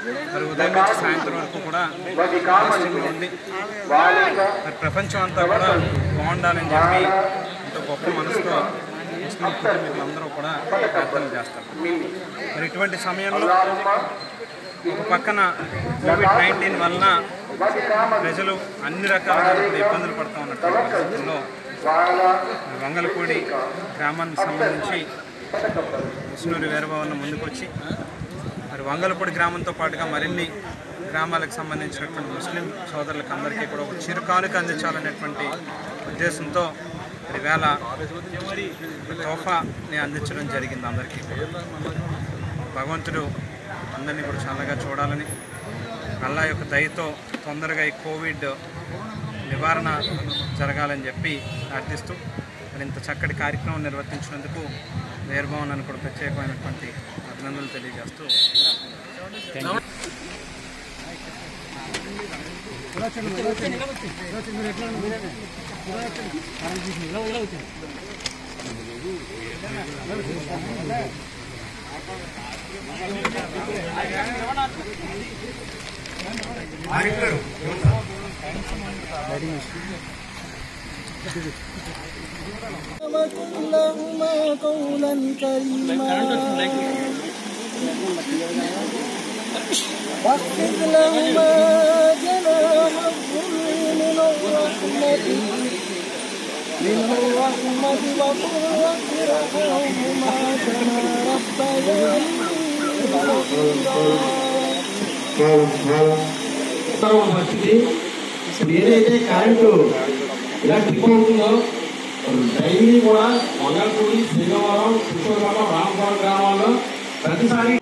మరి ఉదయం నుంచి సాయంత్రం వరకు కూడా ఫాస్టింగ్ ఉండి మరి ప్రపంచం అంతా కూడా బాగుండాలని చెప్పి ఇంత గొప్ప మనసుతో ముస్లిం కుటుంబీకులందరూ కూడా ప్రార్థనలు చేస్తారు. మరి ఇటువంటి సమయంలో ఒక పక్కన కోవిడ్-19 వలన ప్రజలు అన్ని రకాలుగా ఇబ్బందులు పడుతూ ఉన్నటువంటి పరిస్థితుల్లో వంగలపూడి గ్రామానికి సంబంధించి ముస్నూరి వీరభవన్ ముందుకొచ్చి మరి వంగలపూడి గ్రామంతో పాటుగా మరిన్ని గ్రామాలకు సంబంధించినటువంటి ముస్లిం సోదరులకు అందరికీ కూడా ఒక చిరుకానుక అందించాలనేటువంటి ఉద్దేశంతో ఈవేళ తోఫాని అందించడం జరిగింది. అందరికీ భగవంతుడు అందరినీ కూడా చల్లగా చూడాలని, అల్లా యొక్క దయతో తొందరగా ఈ కోవిడ్ నివారణ జరగాలని చెప్పి ప్రార్థిస్తూ మరి ఇంత చక్కటి కార్యక్రమం నిర్వర్తించినందుకు వీరభవన్ కూడా ప్రత్యేకమైనటువంటి అభినందనలు తెలియజేస్తూ لهما قولا كريما واخفض لهما جناح الذل من الرحمة وقل رب ارحمهما كما ربياني ఏదైతే కరెంటు ఇలా ట్రిప్ అవుతుందో డైలీ కూడా వంగలపూడి, శ్రీకాకుళం, కృష్ణవరం, రామపురం గ్రామాల్లో ప్రతిసారి